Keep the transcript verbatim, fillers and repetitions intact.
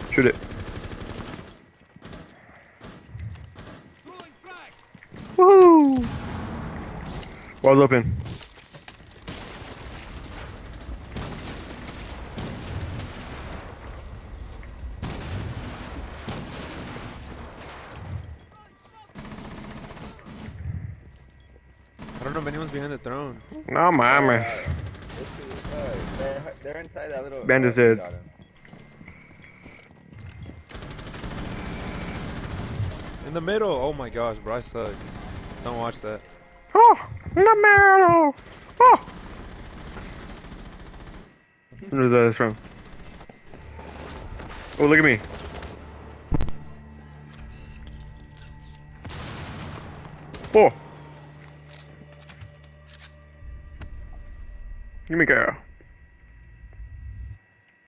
Shoot it. Woo! Wall's open. I don't know if anyone's behind the throne. No mames. They're, they're inside that little. Bandit's uh, dead. In the middle. Oh my gosh, bro, I suck. Don't watch that. Oh, in the middle. Oh. Where's that from? Oh, look at me. Oh. Give me girl.